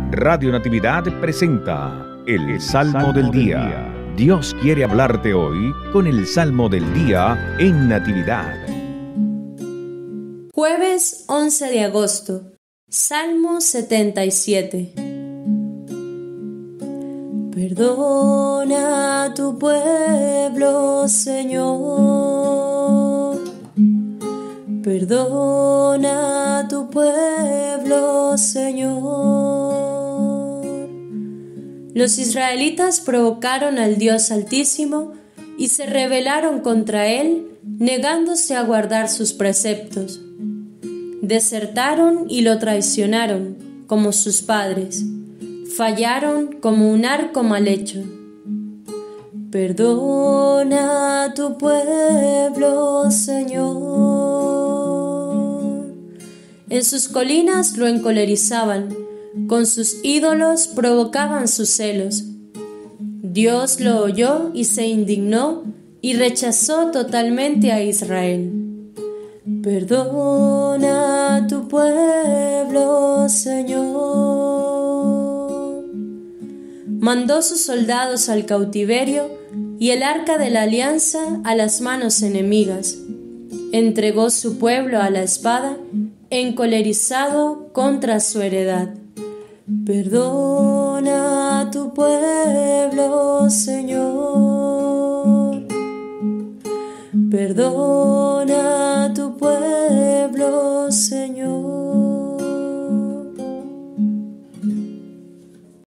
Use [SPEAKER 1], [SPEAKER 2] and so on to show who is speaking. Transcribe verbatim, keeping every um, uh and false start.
[SPEAKER 1] Radio Natividad presenta el Salmo del Día. Dios quiere hablarte hoy con el Salmo del Día en Natividad.
[SPEAKER 2] Jueves once de agosto, Salmo setenta y siete. Perdona a tu pueblo, Señor. Perdona a tu pueblo, Señor. Los israelitas provocaron al Dios Altísimo y se rebelaron contra Él, negándose a guardar sus preceptos. Desertaron y lo traicionaron, como sus padres. Fallaron como un arco mal hecho. Perdona a tu pueblo, Señor. En sus colinas lo encolerizaban, con sus ídolos provocaban sus celos. Dios lo oyó y se indignó y rechazó totalmente a Israel. Perdona a tu pueblo, Señor. Mandó sus soldados al cautiverio y el arca de la alianza a las manos enemigas. Entregó su pueblo a la espada, encolerizado contra su heredad. Perdona a tu pueblo, Señor. Perdona